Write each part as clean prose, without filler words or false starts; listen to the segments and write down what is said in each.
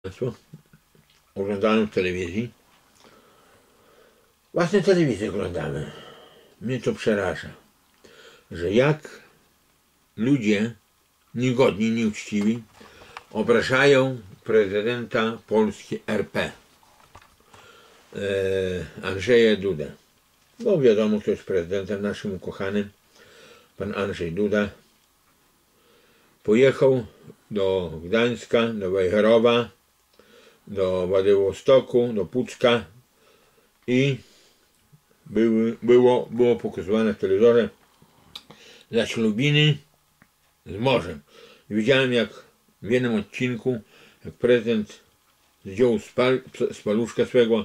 Państwo, oglądałem w telewizji. Własne telewizję oglądamy. Mnie to przeraża, że jak ludzie niegodni, nieuczciwi obrażają prezydenta Polski RP, Andrzeja Dudę. Bo wiadomo, kto jest prezydentem naszym ukochanym. Pan Andrzej Duda pojechał do Gdańska, do Wejherowa, do Władywostoku, do Pucka i było pokazywane w telewizorze zaślubiny z morzem. I widziałem, jak w jednym odcinku, jak prezydent zdjął z paluszka swego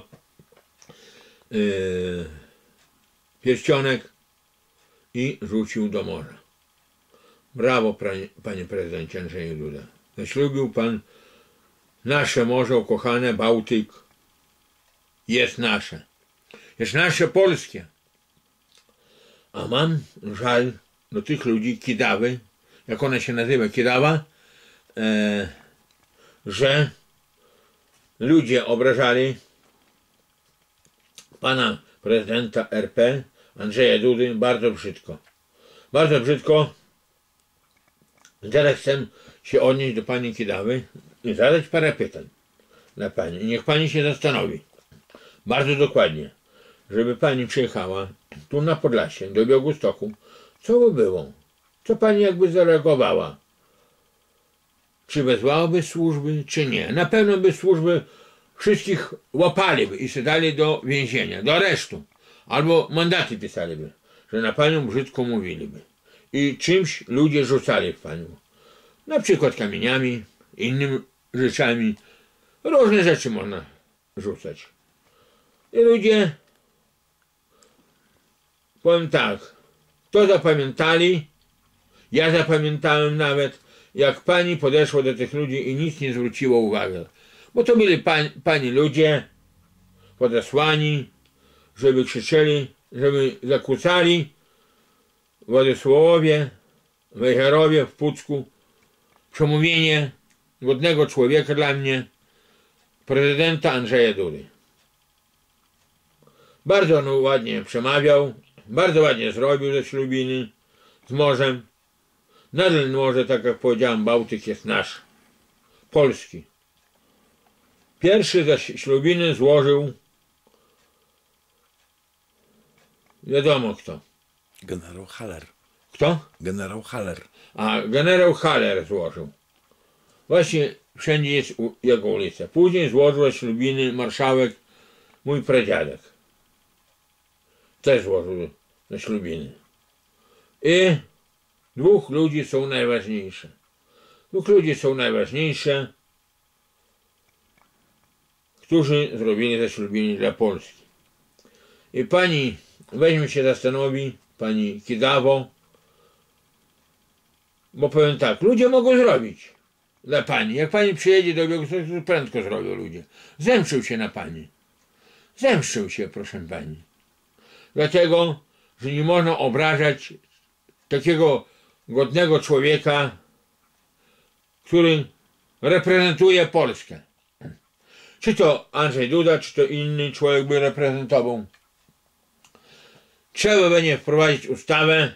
pierścionek i rzucił do morza. Brawo, panie prezydencie Andrzeju Duda. Zaślubił pan nasze morze ukochane, Bałtyk. Jest nasze. Jest nasze polskie. A mam żal do tych ludzi, Kidawy, jak ona się nazywa, Kidawa, że ludzie obrażali pana prezydenta RP, Andrzeja Dudy, bardzo brzydko. Bardzo brzydko. Teraz chcę się odnieść do pani Kidawy i zadać parę pytań dla pani. Niech pani się zastanowi bardzo dokładnie, żeby pani przyjechała tu na Podlasie, do Białegostoku. Co by było? Co pani jakby zareagowała? Czy wezwałaby służby, czy nie? Na pewno by służby wszystkich łapaliby i siadali do więzienia, do aresztu. Albo mandaty pisaliby, że na panią brzydko mówiliby. I czymś ludzie rzucali w panią. Na przykład kamieniami, innymi rzeczami. Różne rzeczy można rzucać. I ludzie, powiem tak, to zapamiętali, ja zapamiętałem nawet, jak pani podeszła do tych ludzi i nic nie zwróciła uwagi. Bo to byli pani ludzie podesłani, żeby krzyczeli, żeby zakłócali w Władysławowie, w Wejherowie, w Pucku przemówienie godnego człowieka dla mnie, prezydenta Andrzeja Dudy. Bardzo on ładnie przemawiał, bardzo ładnie zrobił ze ślubiny z morzem. Nadal morze, tak jak powiedziałem, Bałtyk jest nasz, polski. Pierwszy ze ślubiny złożył wiadomo kto. Generał Haller. Kto? Generał Haller. A generał Haller złożył. Właśnie wszędzie jest jego ulica. Później złożył ślubiny marszałek, mój pradziadek. Też złożył na ślubiny. I dwóch ludzi są najważniejsze. Dwóch ludzi są najważniejsze, którzy zrobili te ślubiny dla Polski. I pani weźmie się zastanowi, pani Kidawo, bo powiem tak, ludzie mogą zrobić dla pani. Jak pani przyjedzie do Białegostoku, to prędko zrobią ludzie. Zemszczył się na pani. Zemszczył się, proszę pani. Dlatego, że nie można obrażać takiego godnego człowieka, który reprezentuje Polskę. Czy to Andrzej Duda, czy to inny człowiek by reprezentował. Trzeba będzie wprowadzić ustawę,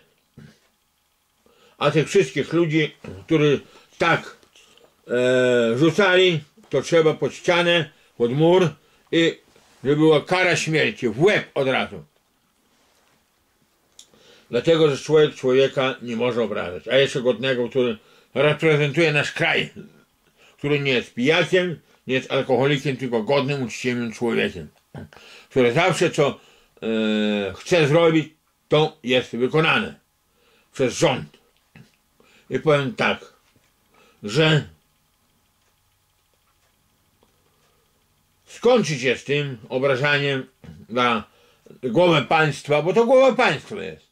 a tych wszystkich ludzi, którzy tak rzucali, to trzeba pod ścianę, pod mur i żeby była kara śmierci, w łeb od razu. Dlatego, że człowiek człowieka nie może obrażać, a jeszcze godnego, który reprezentuje nasz kraj, który nie jest pijakiem, nie jest alkoholikiem, tylko godnym, uczciwym człowiekiem, który zawsze co chce zrobić, to jest wykonane przez rząd. I powiem tak, że skończy się z tym obrażaniem na głowę państwa, bo to głowa państwa jest.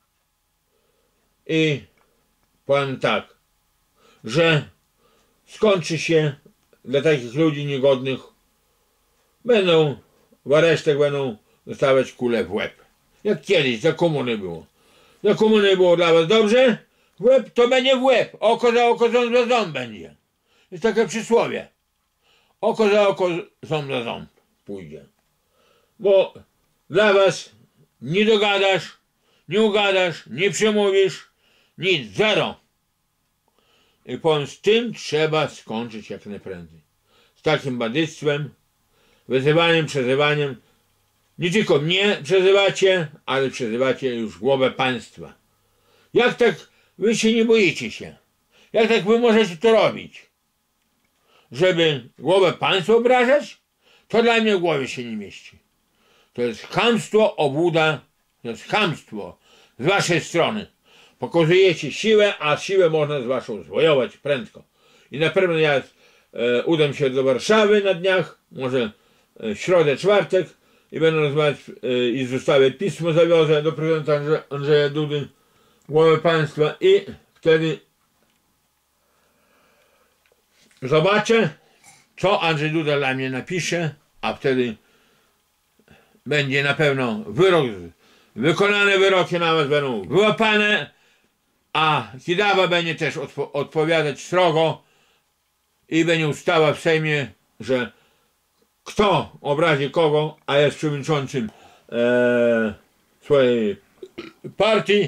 I powiem tak, że skończy się dla takich ludzi niegodnych, będą w aresztach, będą dostawać kulę w łeb. Jak kiedyś, za komuny było. Za komuny było dla was dobrze? W łeb to będzie w łeb. Oko za oko, ząb za ząb będzie. Jest takie przysłowie. oko za oko, ząb za ząb pójdzie. Bo dla was nie dogadasz, nie ugadasz, nie przemówisz, nic, zero. I powiem, z tym trzeba skończyć jak najprędzej. Z takim badyctwem, wyzywaniem, przezywaniem. Nie tylko mnie przezywacie, ale przezywacie już głowę państwa. Jak tak wy się nie boicie się? Jak tak wy możecie to robić? Żeby głowę państwa obrażać? To dla mnie w głowie się nie mieści. To jest chamstwo, obłuda, to jest chamstwo z waszej strony. Pokazujecie siłę, a siłę można z waszą zwojować prędko. I na pewno ja udam się do Warszawy na dniach, może w środę, czwartek, i będę rozmawiać i zostawię pismo, zawiozę do prezydenta Andrzeja Dudy, głowę państwa, i wtedy zobaczę, co Andrzej Duda dla mnie napisze, a wtedy będzie na pewno wyrok, wykonane wyroki na was będą wyłapane, a Kidawa będzie też odpowiadać srogo i będzie ustawa w Sejmie, że kto obrazi kogo, a jest przewodniczącym swojej partii,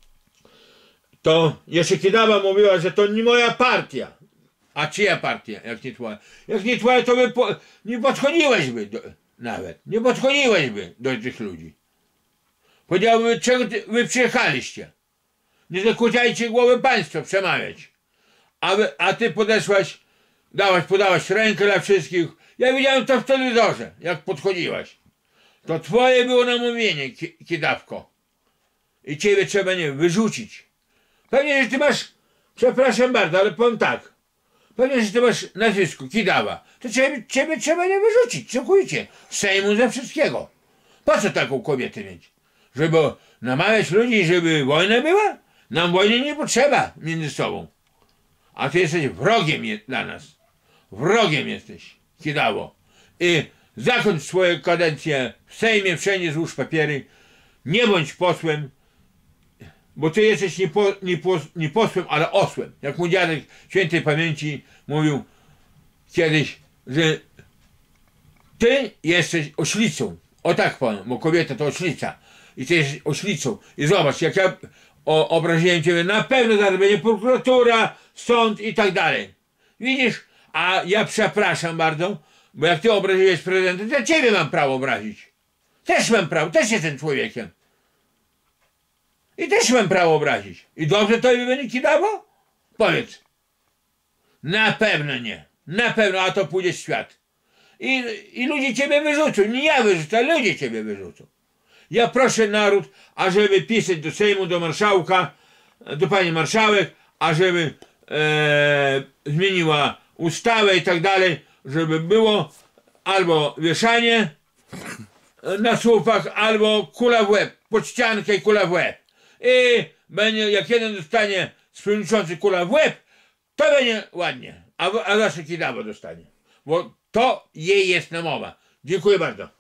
to jeszcze Kidawa mówiła, że to nie moja partia. A czyja partia, jak nie twoja? Jak nie twoja, to nie podchodziłeś by nawet. Nie podchodziłeś by do tych ludzi. Powiedziałby, czego wy przyjechaliście. Nie zakłócajcie głowy państwa przemawiać. A ty podeszłaś, podałaś rękę dla wszystkich. Ja widziałem to w telewizorze, jak podchodziłaś. To twoje było namówienie, Kidawko. I ciebie trzeba nie wyrzucić. Pewnie, że ty masz, przepraszam bardzo, ale powiem tak. Pewnie, że ty masz nazwisko Kidawa. To ciebie trzeba nie wyrzucić, całkowicie. Z Sejmu ze wszystkiego. Po co taką kobietę mieć? Żeby namawiać ludzi, żeby wojna była? Nam wojny nie potrzeba między sobą. A ty jesteś wrogiem dla nas. Wrogiem jesteś, Kidawo. I zakończ swoją kadencję w Sejmie, wszędzie złóż papiery. Nie bądź posłem, bo ty jesteś nie posłem, ale osłem. Jak mój dziadek świętej pamięci mówił kiedyś, że ty jesteś oślicą. O tak powiem, bo kobieta to oślica. I ty jesteś oślicą. I zobacz, jak ja obraziłem ciebie, na pewno zaraz będzie prokuratura, sąd i tak dalej. Widzisz? A ja przepraszam bardzo, bo jak ty obraziłeś prezydenta, to ja ciebie mam prawo obrazić. Też mam prawo, też jestem człowiekiem. I też mam prawo obrazić. I dobrze to wyniki dało? Powiedz. Na pewno nie. Na pewno, a to pójdzie w świat. I ludzie ciebie wyrzucą. Nie ja wyrzucę, ale ludzie ciebie wyrzucą. Ja proszę naród, ażeby pisać do Sejmu, do marszałka, do pani marszałek, ażeby zmieniła ustawę i tak dalej, żeby było albo wieszanie na słupach, albo kula w łeb, pod ściankę i kula w łeb. I będzie, jak jeden dostanie przewodniczący kula w łeb, to będzie ładnie, a zawsze Kidawa dostanie, bo to jej jest namowa. Dziękuję bardzo.